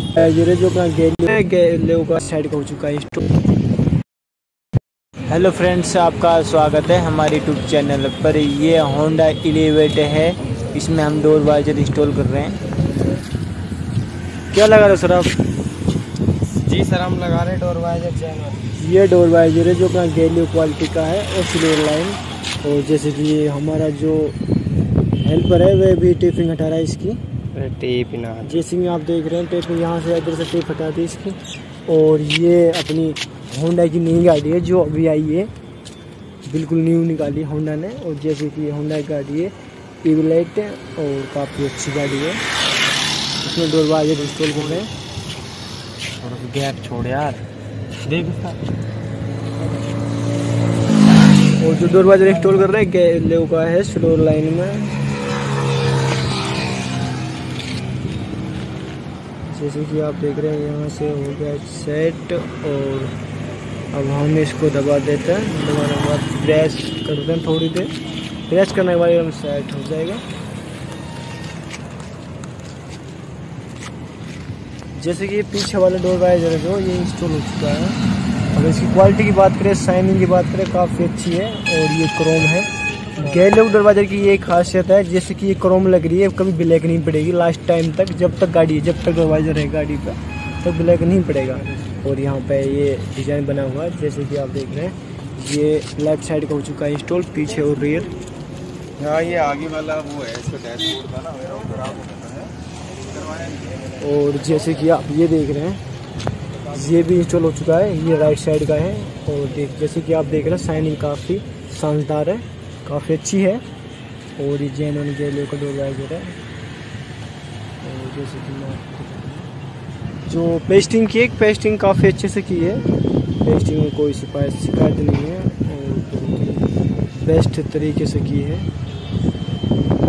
ये जो गैलियो का साइड का हो चुका है इंस्टॉल। हेलो फ्रेंड्स, आपका स्वागत है हमारे यूट्यूब चैनल पर। ये होंडा एलिवेट है, इसमें हम डोर वाइजर इंस्टॉल कर रहे हैं। क्या लगा रहे हो सर आप? जी सर, हम लगा रहे हैं डोर वाइजर चैनल। ये डोर वाइजर है जो अपना गैलियो क्वालिटी का है और सिल्वर लाइन। और जैसे कि ये हमारा जो हेल्पर है वह भी टेपिंग हटा रहा है इसकी। टेप ना, जैसे कि आप देख रहे हैं टेप यहाँ से इधर से टेप हटा दी इसकी। और ये अपनी होंडा की नई गाड़ी है जो अभी आई है, बिल्कुल न्यू निकाली होंडा ने। और जैसे कि होंडा की गाड़ी है एलिवेट है और काफ़ी अच्छी गाड़ी है। इसमें डोर वाइजर इंस्टॉल कर रहे हैं। और गैप छोड़ यार, देख और जो डोर वाइजर इंस्टॉल कर रहे हैं गैलियो का है सिल्वर लाइन में। जैसे कि आप देख रहे हैं यहाँ से हो गया सेट। और अब हम इसको दबा देते हैं। दबाने के बाद प्रेस करते हैं थोड़ी देर। प्रेस करने के बाद हम सेट हो जाएगा। जैसे कि ये पीछे वाला डोर वाइजर है जो ये इंस्टॉल हो चुका है। अगर इसकी क्वालिटी की बात करें, शाइनिंग की बात करें, काफ़ी अच्छी है। और ये क्रोम है। गैलियो डोर वाइजर की ये खासियत है, जैसे कि ये क्रोम लग रही है, कभी ब्लैक नहीं पड़ेगी लास्ट टाइम तक। जब तक गाड़ी है, जब तक डोर वाइजर है गाड़ी पर, तब ब्लैक नहीं पड़ेगा। और यहाँ पे ये डिज़ाइन बना हुआ है जैसे कि आप देख रहे हैं। ये लेफ्ट साइड का हो चुका है इंस्टॉल, पीछे और रियर। हाँ, ये आगे वाला वो है, इसका डैशबोर्ड था ना, वो खराब हो गया है। और जैसे कि आप ये देख रहे हैं ये भी इंस्टॉल हो चुका है, ये राइट साइड का है। और जैसे कि आप देख रहे हैं शाइनिंग काफ़ी शानदार है, काफ़ी अच्छी है। और ये जेन्युइन गैलियो का डोर वाइजर है। और जैसे कि मैं जो पेस्टिंग की है, पेस्टिंग काफ़ी अच्छे से की है। पेस्टिंग में कोई शिकायत नहीं है और बेस्ट तरीके से की है।